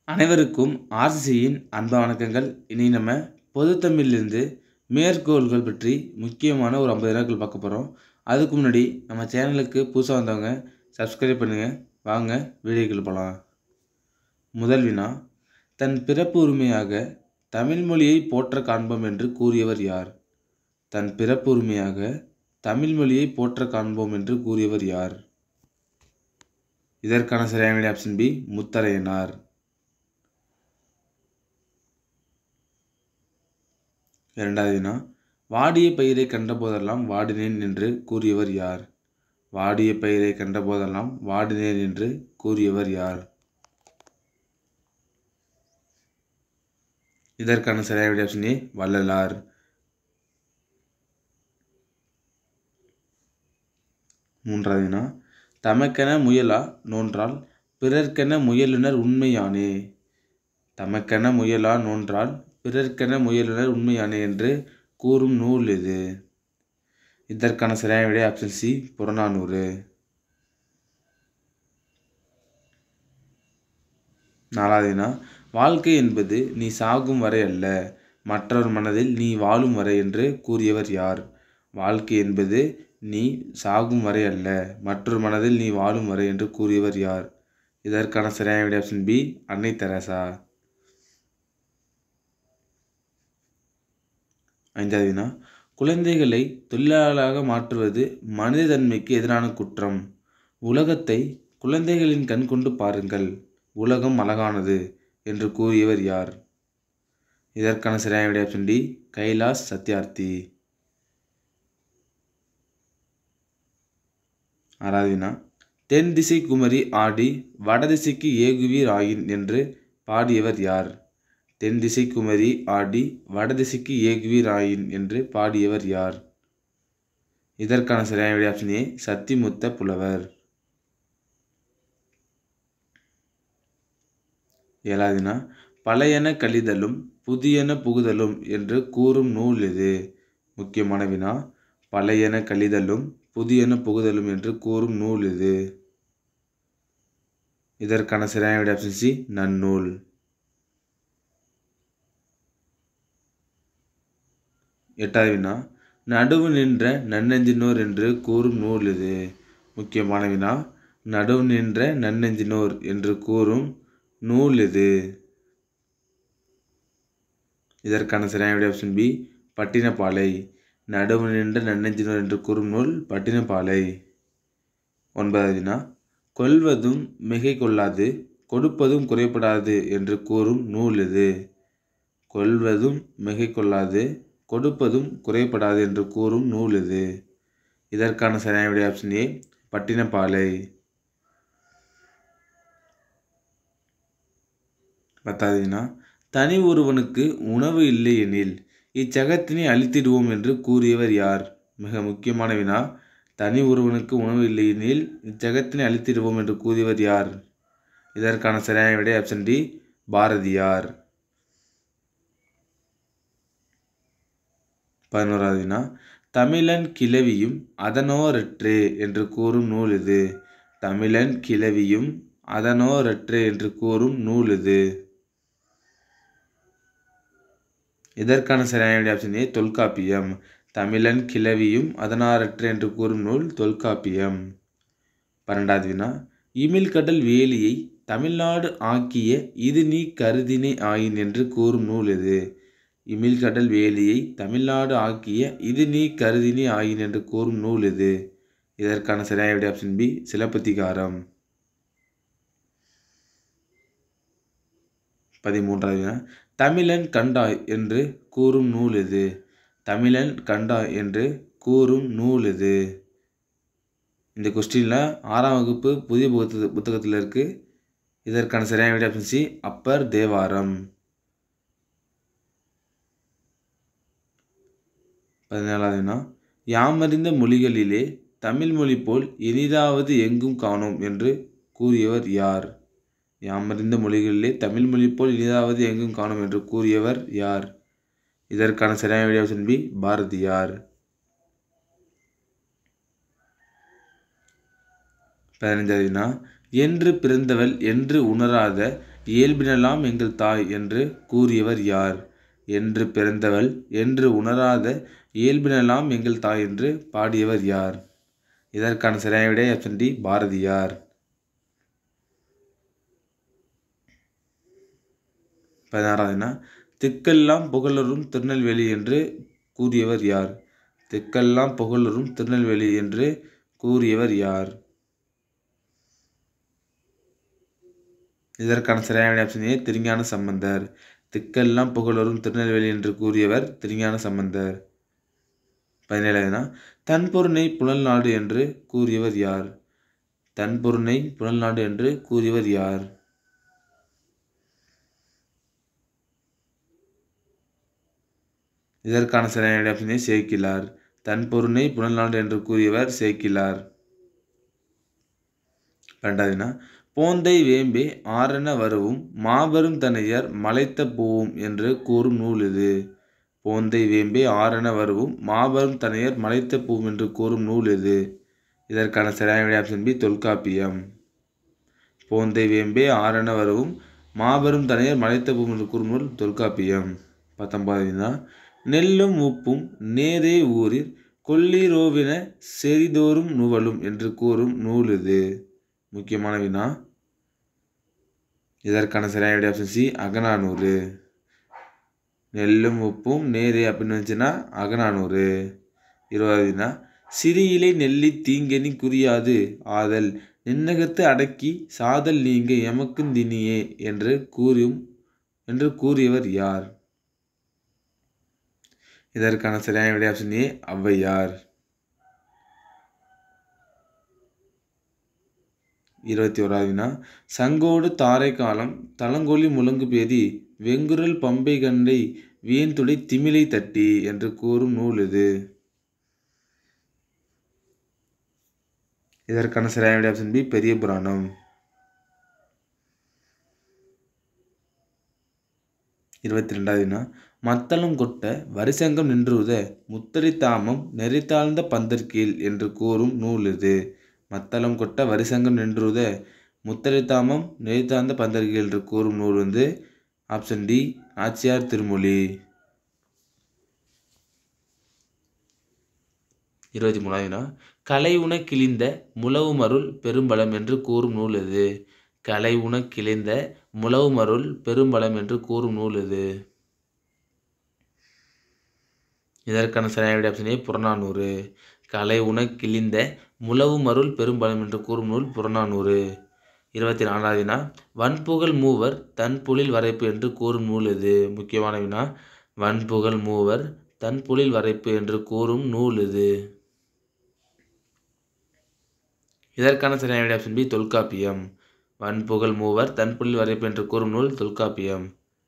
அனைவருக்கும் ஆர்சிசியின் அன்பு வணக்கங்கள். இனி நம்ம பொதுத்தமிழிலிருந்து மேற்கோள்கள் பற்றி முக்கியமான ஒரு 50 வினாக்கள் பார்க்க போகிறோம். அதுக்கு முன்னாடி நம்ம சேனலுக்கு புதுசாக வந்தவங்க சப்ஸ்கிரைப் பண்ணுங்கள். வாங்க வீடியோக்குள்ள போகலாம். முதல் வினா, தன் பிறப்பு உரிமையாக தமிழ் மொழியை போற்ற காண்போம் என்று கூறியவர் யார்? தன் பிறப்பு உரிமையாக தமிழ் மொழியை போற்ற காண்போம் என்று கூறியவர் யார்? இதற்கான சரியான விடை ஆப்ஷன் பி, முத்தரையனார். இரண்டாவது வினா, வாடிய பயிரை கண்டபோதெல்லாம் வாடினேன் என்று கூறியவர் யார்? வாடிய பயிரை கண்டபோதெல்லாம் வாடினேன் என்று கூறியவர் யார்? இதற்கான சரியான விடை ஆப்ஷன் ஏ, வள்ளலார். மூன்றாவது வினா, தமக்கென முயலா நோன்றால் பிறர்க்கென முயலுனர் உண்மையானே. தமக்கென முயலா நோன்றால் பிறர்க்கென முயலுனர் உண்மையானே என்று கூறும் நூல் எது? இதற்கான சரியான விடை ஆப்ஷன் சி, புறநானூறு. நாலாவது வினா, வாழ்க்கை என்பது நீ சாகும் வரை அல்ல, மற்றவர் மனதில் நீ வாழும் வரை என்று கூறியவர் யார்? வாழ்க்கை என்பது நீ சாகும் வரை அல்ல, மற்றொரு மனதில் நீ வாழும் வரை என்று கூறியவர் யார்? இதற்கான சரியான விடை ஆப்ஷன் பி, அன்னை தெரசா. ஐந்தாவது வினா, குழந்தைகளை தொழிலாளராக மாற்றுவது மனித தன்மைக்கு எதிரான குற்றம். உலகத்தை குழந்தைகளின் கண் கொண்டு பாருங்கள், உலகம் அழகானது என்று கூறியவர் யார்? இதற்கான சரியான விடை ஆப்ஷன் டி, கைலாஷ் சத்யார்த்தி. ஆறாவது வினா, தென் திசை குமரி ஆடி வடதிசைக்கு ஏகுவீர் ஆயின் என்று பாடியவர் யார்? தென் திசை குமரி ஆடி வடதிசைக்கு ஏகுவீர் ஆயின் என்று பாடியவர் யார்? இதற்கான சரியான விடை ஆப்ஷன் ஏ, சத்திமுத்த புலவர். ஏழாவது வினா, பழையன கழிதலும் புதியன புகுதலும் என்று கூறும் நூல் எது? முக்கியமான வினா, பழையன கழிதலும் புதியன புகுதலும் என்று கூறும் நூல் எது? இதற்கான சரியான விடை ஆப்ஷன் சி, நன்னூல். எட்டாவது வினா, நடுவு நின்ற நன்னெஞ்சினோர் என்று கூறும் நூல் எது? முக்கியமான வினா, நடுவு நின்ற நன்னெஞ்சினோர் என்று கூறும் நூல் எது? இதற்கான சரியான விடை ஆப்ஷன் பி, பட்டினப்பாலை. நடுவு நின்ற நன்னெஞ்சினோர் என்று கூறும் நூல் பட்டினப்பாலை. ஒன்பதாவது வினா, கொள்வதும் மிகை கொள்ளாது கொடுப்பதும் குறைபடாது என்று கூறும் நூல் எது? கொள்வதும் மிகை கொள்ளாது கொடுப்பதும் குறைபடாது என்று கூறும் நூல் எது? இதற்கான சரியான விடை ஆப்ஷன் ஏ, பட்டினப்பாலை. பத்தாவது வினா, தனி ஒருவனுக்கு உணவு இல்லை எனில் இச்சகத்தினை அழித்திடுவோம் என்று கூறியவர் யார்? மிக முக்கியமான வினா, தனி ஒருவனுக்கு உணவு இல்லை எனில் இச்சகத்தினை அழித்திடுவோம் என்று கூறியவர் யார்? இதற்கான சரியான விடை ஆப்ஷன் டி, பாரதியார். 11வது வினா, தமிழன் கிளவியும் அதனோரற்றே என்று கூறும் நூல் எது? தமிழன் கிளவியும் அதனோரற்றே என்று கூறும் நூல் எது? இதற்கான சரியான விடை ஆப்ஷன் ஏ, தொல்காப்பியம். தமிழன் கிளவியும் அதனாரற்றே என்று கூறும் நூல் தொல்காப்பியம். 12வது வினா, இமிழ்கடல் வேலியை தமிழ்நாடு ஆக்கிய இது நீ கருதினை ஆயின் என்று கூறும் நூல் எது? இமிழ்கடல் வேலியை தமிழ்நாடு ஆக்கிய இது நீ கருதினை ஆயின் என்று கூறும் நூல் எது? இதற்கான சரியான விடை ஆப்ஷன் பி, சிலப்பதிகாரம். 13வது வினா, தமிழன் கண்டாய் என்று கூறும் நூல் எது? தமிழன் கண்டாய் என்று கூறும் நூல் எது? இந்த கொஸ்டினில் 6ஆம் வகுப்பு புதிய புத்தகத்தில் இருக்கு. இதற்கான சரியான விடை ஆப்ஷன் சி, அப்பர் தேவாரம். 14வது வினா, யாமறிந்த மொழிகளிலே தமிழ் மொழி போல் இனிதாவது எங்கும் காணோம் என்று கூறியவர் யார்? யாமறிந்த மொழிகளிலே தமிழ் மொழி போல் இனிதாவது எங்கும் காணோம் என்று கூறியவர் யார்? இதற்கான சரியான விடை ஆப்ஷன் பி, பாரதியார். 15வது வினா, என்று பிறந்தவள் என்று உணராத இயல்பினெல்லாம் எங்கள் தாய் என்று கூறியவர் யார்? என்று பிறந்தவள் என்று உணராத இயல்பினெல்லாம் எங்கள் தாய் என்று பாடியவர் யார்? இதற்கான சரியான விடை ஆப்ஷன் டி பாரதியார். 16 திக்கெல்லாம் புகழரும் திருநெல்வேலி என்று கூறியவர் யார்? திக்கெல்லாம் புகழரும் திருநெல்வேலி என்று கூறியவர் யார்? இதற்கான சரியான ஆப்ஷன் ஏ திருஞான சம்பந்தர். திக்கெல்லாம் புகழரும் திருநெல்வேலி என்று கூறியவர் திருஞான சம்பந்தர். 17 தன்பொருணை புனல் நாடு என்று கூறியவர் யார்? தன்பொருணை புனல் நாடு என்று கூறியவர் யார்? இதற்கான சரியான ஆப்ஷன் ஏ சேக்கிலார். தன்பொருணை புனல் நாடு என்று கூறியவர் சேக்கிலார். 2 போந்தை வேம்பே ஆரென வரவும் மாபெரும் தனையர் மலைத்த பூவும் என்று கூறும் நூல் இது. போந்தை வேம்பே ஆரென வரவும் மாபெரும் தனையர் மலைத்த பூவும் என்று கூறும் நூல் இது. இதற்கான சரியான ஆப்ஷன் பி தொல்காப்பியம். போந்தை வேம்பே ஆரென வரவும் மாபெரும் தனையர் மலைத்த பூவும் என்று கூறும் நூல் தொல்காப்பியம். 19 நெல்லும் உப்பும் நேரே ஊரில் கொல்லீரோவின செறிதோறும் நுவலும் என்று கூறும் நூல் இது. முக்கியமான வினா. இதற்கான சரியான ஆப்ஷன் சி அகநானூறு. நெல்லும் உப்பும் நேரே அப்படின்னு வந்துச்சுன்னா அகநானூறு. 20 சிறியிலை நெல்லி தீங்கனி குறியாது ஆதல் நின்னகத்து அடக்கி சாதல் நீங்க எமக்குந் தினியே என்று கூறியவர் யார்? இதற்கான சரியான விடை ஆப்ஷன் ஏ ஔவையார். 21 சங்கோடு தாரை காலம் தலங்கொலி முழங்கு பேதி வெங்குரல் பம்பை கண்டை வியன்துடை திமிலை தட்டி என்று கூறும் நூல் இது. இதற்கான சரியான விடை ஆப்ஷன் பி பெரிய புராணம். 22 மத்தளம் கொட்ட வரிசங்கம் நின்றுத முத்தரை தாமம் நெறித்தாழ்ந்த பந்தர்கீழ் என்று கூறும் நூல் இது. மத்தளம் கொட்ட வரிசங்கம் நின்றுத முத்தரை தாமம் நெறித்தாழ்ந்த பந்தர்கீழ் என்று கூறும் நூல் வந்து ஆப்ஷன் டி நாச்சியார் திருமொழி. 23 கலை உண கிழிந்த முழவுமருள் பெரும்பலம் என்று கூறும் நூல் இது. கலை உண கிழிந்த முழவுமருள் பெரும்பலம் என்று கூறும் நூல் இது. இதற்கான சரியான விடை ஆப்ஷன் ஏ புறநானூறு. கலை உண கிழிந்த முழவுமருள் பெரும்பலம் என்று கூறும் நூல் புறநானூறு. 24 வன்புகழ் மூவர் தன்புலில் வரைப்பு என்று கூறும் நூல் இது. முக்கியமான வினா. வன்புகழ் மூவர் தன்புலில் வரைப்பு என்று கூறும் நூல் இது. இதற்கான சரியான விடை ஆப்ஷன் பி தொல்காப்பியம். வன்புகழ் மூவர் தன்புலில் வரைப்பு என்று கூறும் நூல் தொல்காப்பியம்.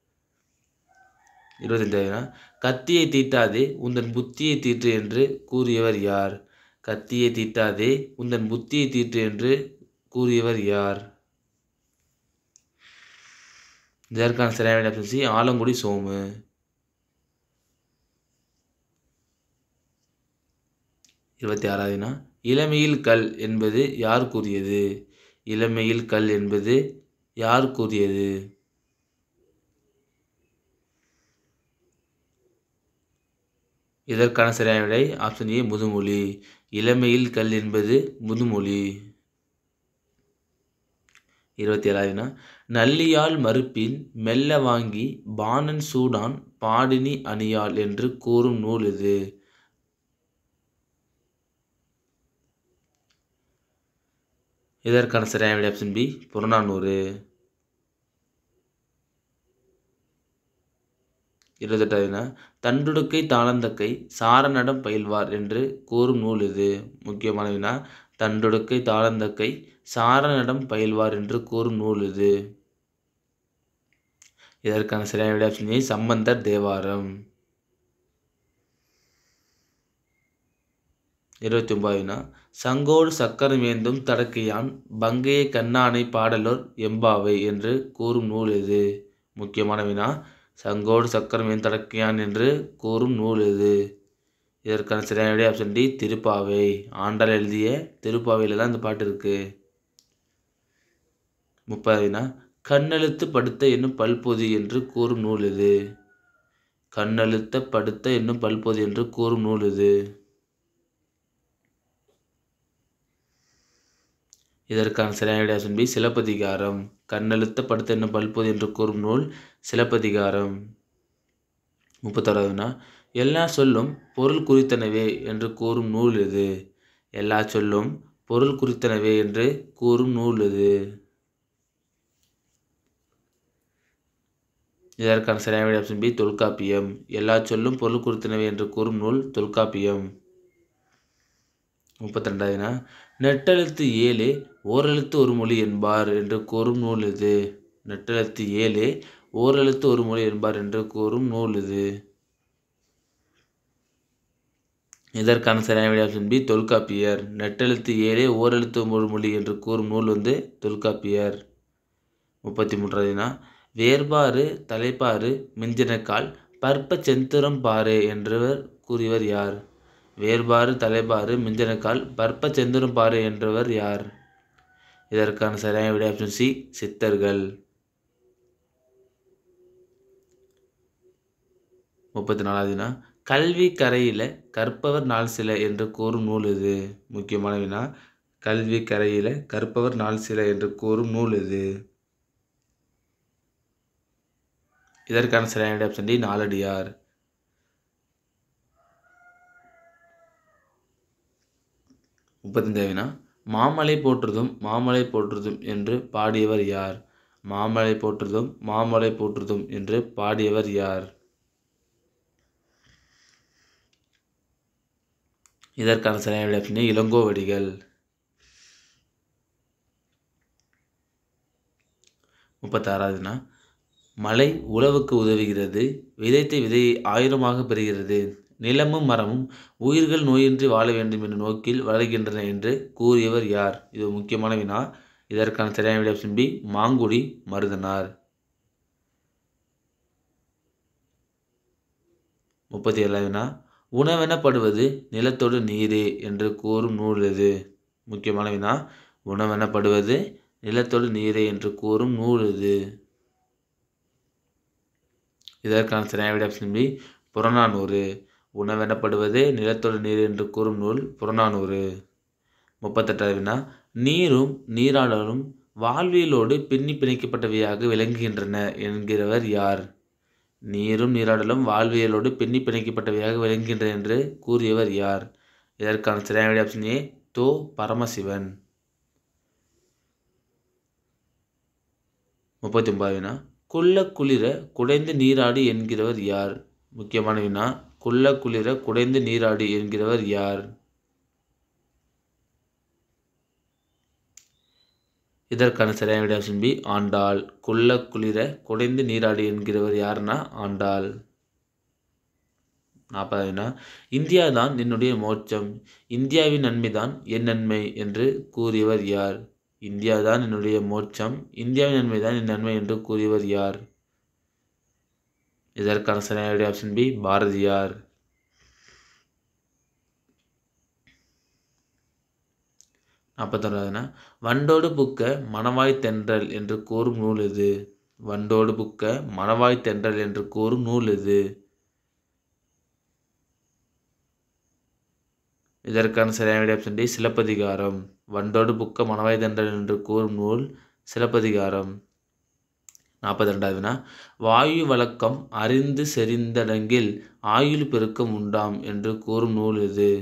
25 கத்தியை தீட்டாதே உந்தன் புத்தியை தீட்டு என்று கூறியவர் யார்? கத்தியை தீட்டாதே உந்தன் புத்தியை தீட்டு என்று கூறியவர் யார்? இதற்கான சரியான ஆப்ஷன் சி ஆலங்குடி சோமு. 26 இளமையில் கல் என்பது யார் கூறியது? இளமையில் கல் என்பது யார் கூறியது? இதற்கான சரியான விடை ஆப்ஷன் ஏ முதுமொழி. இளமையில் கல் என்பது முதுமொழி. 27 நல்லியால் மறுப்பின் மெல்ல வாங்கி பாணன் சூடான் பாடினி அணியாள் என்று கூறும் நூல் இது. இதற்கான சரியான விடை ஆப்ஷன் பி புறநானூறு. 28 தண்டுடுக்கை தாளந்தக்கை சாரநடம் பயில்வார் என்று கூறும் நூல் இது. முக்கியமான வினா. தண்டுடுக்கை தாளந்தக்கை சாரநடம் பயில்வார் என்று கூறும் நூல் இது. இதற்கான சரியான விடை ஆப்ஷன் ஏ சம்பந்தர் தேவாரம். 29 சங்கோடு சக்கரம் ஏந்தும் தடக்கையான் பங்கைய கண்ணானை பாடலோர் எம்பாவை என்று கூறும் நூல் இது. முக்கியமான வினா. சங்கோடு சக்கரம் ஏந்தும் தடக்கையான் என்று கூறும் நூல் இது. இதற்கான சரியான விடை ஆப்ஷன் டி திருப்பாவை. ஆண்டாள் எழுதிய திருப்பாவையில் தான் இந்த பாட்டு இருக்கு. 30 கண்ணெழுத்து படுத்த என்னும் பல்பொதி என்று கூறும் நூல் எது? கண்ணெழுத்த படுத்த என்னும் பல்பொதி என்று கூறும் நூல் எது? இதற்கான சரியான விடை ஆப்ஷன் பி சிலப்பதிகாரம். கண்ணெழுத்த படுத்த என்னும் பல்பொதி என்று கூறும் நூல் சிலப்பதிகாரம். 31 எல்லா சொல்லும் பொருள் குறித்தனவே என்று கூறும் நூல் எது? எல்லா சொல்லும் பொருள் குறித்தனவே என்று கூறும் நூல் எது? இதற்கான சரியான விடை ஆப்ஷன் பி தொல்காப்பியம். எல்லா சொல்லும் பொருள் குறித்தனவே என்று கூறும் நூல் தொல்காப்பியம். 32 நெட்டெழுத்து 7 ஓரெழுத்து ஒரு மொழி என்பார் என்று கூறும் நூல் எது? நெட்டெழுத்து 7 ஓரெழுத்து ஒரு மொழி என்பார் என்று கூறும் நூல் எது? இதற்கான சரியான விடை ஆப்ஷன் பி தொல்காப்பியர். நெட்டெழுத்து 7 ஓரெழுத்து ஒரு மொழி என்று கூறும் நூல் தொல்காப்பியர். 33 வேர்பாறு தலைப்பாறு மிஞ்சினக்கால் பற்ப செந்துரம் பாரு என்றவர் கூறியவர் யார்? வேர்பாறு தலைப்பாறு மிஞ்சினக்கால் பற்ப செந்துரம் பாரு என்றவர் யார்? இதற்கான சரியான விடை ஆப்ஷன் சி சித்தர்கள். 34 கல்வி கரையில கற்பவர் நாள் சில என்று கூறும் நூல் எது? முக்கியமான வினா. கல்வி கரையில கற்பவர் நாள் சில என்று கூறும் நூல் எது? இதற்கான சரியான விடை ஆப்ஷன் டி நாலடியார். 35 மாமலை போற்றுதும் மாமலை போற்றுதும் என்று பாடியவர் யார்? மாமலை போற்றுதும் மாமலை போற்றுதும் என்று பாடியவர் யார்? இதற்கான சரியான விடை ஆப்ஷன் இளங்கோவடிகள். 36 மழை உழவுக்கு உதவுகிறது, விதைத்த விதையை 1000 பெறுகிறது, நிலமும் மரமும் உயிர்கள் நோயின்றி வாழ வேண்டும் என்ற நோக்கில் வளர்கின்றன என்று கூறியவர் யார்? இது முக்கியமான வினா. இதற்கான சரியான விடை ஆப்ஷன் பி மாங்குடி மருதனார். 37 உணவெனப்படுவது நிலத்தோடு நீரே என்று கூறும் நூல் எது? முக்கியமான வினா. உணவெனப்படுவது நிலத்தோடு நீரே என்று கூறும் நூல் எது? இதற்கான சரியான விடை ஆப்ஷன் பி புறநானூறு. உணவெனப்படுவது நிலத்தோடு நீர் என்று கூறும் நூல் புறநானூறு. 38 நீரும் நீராடலும் வாழ்வியலோடு பின்னி பிணைக்கப்பட்டவையாக விளங்குகின்றன என்கிறவர் யார்? நீரும் நீராடலும் வாழ்வியலோடு பின்னி பிணைக்கப்பட்டவையாக விளங்குகின்றன என்று கூறியவர் யார்? இதற்கான சரியான விடை ஆப்ஷன் ஏ தோ பரமசிவன். 39 குள்ள குளிர குடைந்து நீராடி என்கிறவர் யார்? முக்கியமான வினா. குள்ள குளிர குடைந்து நீராடி என்கிறவர் யார்? இதற்கான சரியான விடை ஆப்ஷன் பி ஆண்டாள். குள்ள குளிர குடைந்து நீராடி என்கிறவர் யாருன்னா ஆண்டாள். 40 இந்தியா தான் என்னுடைய மோட்சம், இந்தியாவின் நன்மைதான் என் நன்மை என்று கூறியவர் யார்? இந்தியா தான் என்னுடைய மோட்சம், இந்தியாவின் நன்மைதான் என் நன்மை என்று கூறியவர் யார்? இதற்கான சரியான விடை ஆப்ஷன் பி பாரதியார். 41 வண்டோடு புக்க மணவாய் தென்றல் என்று கூறும் நூல் எது? வண்டோடு புக்க மணவாய் தென்றல் என்று கூறும் நூல் எது? இதற்கான சரியான விடை ஆப்ஷன் டி சிலப்பதிகாரம். வண்டோடு புக்க மணவாய் தென்றல் என்று கூறும் நூல் சிலப்பதிகாரம். 42 வாயு வழக்கம் அறிந்து செறிந்தடங்கில் ஆயுள் பெருக்கம் உண்டாம் என்று கூறும் நூல் எது?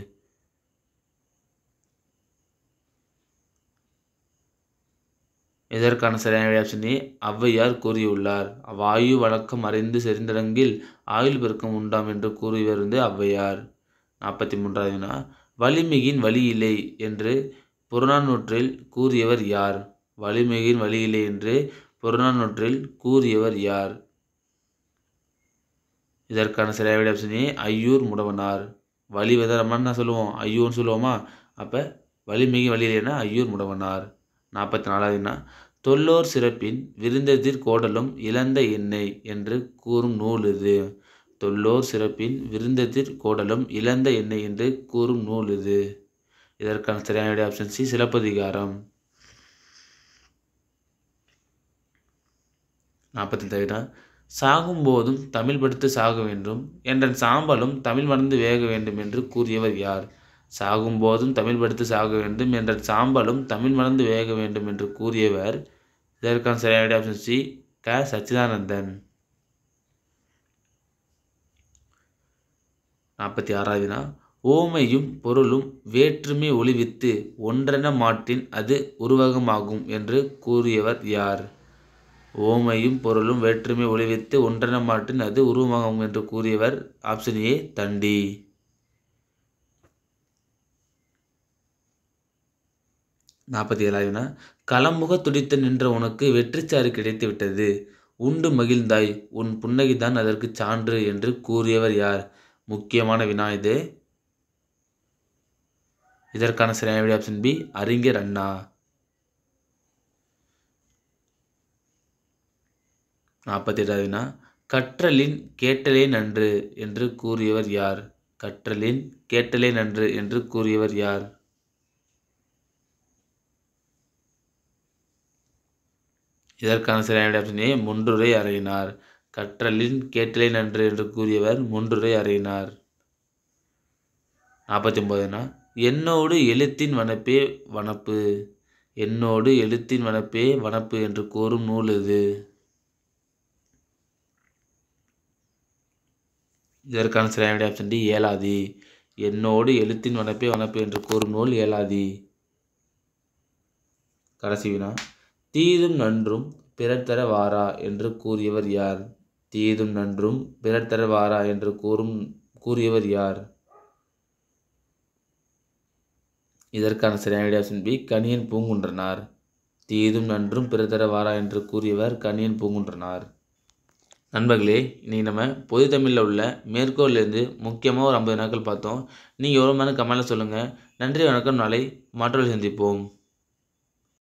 இதற்கான சரியான விடை ஆப்ஷன் ஏ ஔவையார் கூறியுள்ளார். வாயு வழக்கம் அறிந்து செறிந்தடங்கில் ஆயுள் பெருக்கம் உண்டாம் என்று கூறியவர் ஔவையார். 43 வலிமிகின் வழியில்லை என்று புறநானூற்றில் கூறியவர் யார்? வலிமிகின் வழியில்லை என்று புறநானூற்றில் கூறியவர் யார்? இதற்கான சரியான விடை ஆப்ஷன் ஏ ஐயூர் முடவனார். வழி நம்ம என்ன சொல்லுவோம்? ஐயூர்னு சொல்லுவோமா? அப்போ வலிமிகின் வழியில்லைன்னா ஐயூர் முடவனார். 44 தொல்லோர் சிறப்பின் விருந்தெதிர் கோடலும் இழந்த எண்ணெய் என்று கூறும் நூல் எது? தொல்லோர் சிறப்பின் விருந்தெதிர் கோடலும் இழந்த எண்ணெய் என்று கூறும் நூல் எது? இதற்கான சரியான விடை ஆப்ஷன் சி சிலப்பதிகாரம். 45 வினா, சாகும்போதும் தமிழ் படித்து சாக வேண்டும், என்றன் சாம்பலும் தமிழ் மறந்து வேக வேண்டும் என்று கூறியவர் யார்? சாகும்போதும் தமிழ் படித்து சாக வேண்டும், என்றன் சாம்பலும் தமிழ் மறந்து வேக வேண்டும் என்று கூறியவர். இதற்கான சரியான விடை ஆப்ஷன் சி, க. சச்சிதானந்தன். 46 வினா, ஓமையும் பொருளும் வேற்றுமை ஒழிவித்து ஒன்றென மாட்டின் அது உருவகமாகும் என்று கூறியவர் யார்? ஓமையும் பொருளும் வேற்றுமை ஒழிவித்து ஒன்றென மாட்டின் அது உருவமாகும் என்று கூறியவர் ஆப்ஷன் ஏ, தண்டி. 47 வினா, களமுக துடித்து நின்ற உனக்கு வெற்றிச்சாறு கிடைத்து விட்டது, உண்டு மகிழ்ந்தாய், உன் புன்னகைதான் அதற்கு சான்று என்று கூறியவர் யார்? முக்கியமான வினா இது. இதற்கான சரியான விடை ஆப்ஷன் பி, அறிஞர் அண்ணா. 48 வினா, கற்றலின் கேட்டலே நன்று என்று கூறியவர் யார்? கற்றலின் கேட்டலே நன்று என்று கூறியவர் யார்? இதற்கான சரியான விடை ஆப்ஷன் ஏ, முன்றுரை அறையினார். கற்றலின் கேட்டலே நன்று என்று கூறியவர் முன்றுரை அறையினார். 49 வினா, என்னோடு எழுத்தின் வனப்பே வனப்பு, என்னோடு எழுத்தின் வனப்பே வனப்பு என்று கூறும் நூல் எது? இதற்கான சரியான விடை ஆப்ஷன் டி, ஏலாதி. என்னோடு எழுத்தின் வனப்பே வனப்பு என்று கூறும் நூல் ஏலாதி. கடைசி வினா, தீதும் நன்றும் பிறர் தர வாரா என்று கூறியவர் யார்? தீதும் நன்றும் பிறர் தர வாரா என்று கூறியவர் யார்? இதற்கான சரியான விடை ஆப்ஷன் பி, கணியன் பூங்குன்றனார். தீதும் நன்றும் பிறர் தர வாரா என்று கூறியவர் கணியன் பூங்குன்றனார். நண்பர்களே, இன்றைக்கி நம்ம பொது தமிழில் உள்ள மேற்கோள்லேருந்து முக்கியமாக ஒரு 50 வினாக்கள் பார்த்தோம். நீங்கள் எவ்வளோ கமெண்ட்டில் சொல்லுங்கள். நன்றி, வணக்கம். நாளை மாற்றோடு சந்திப்போம்.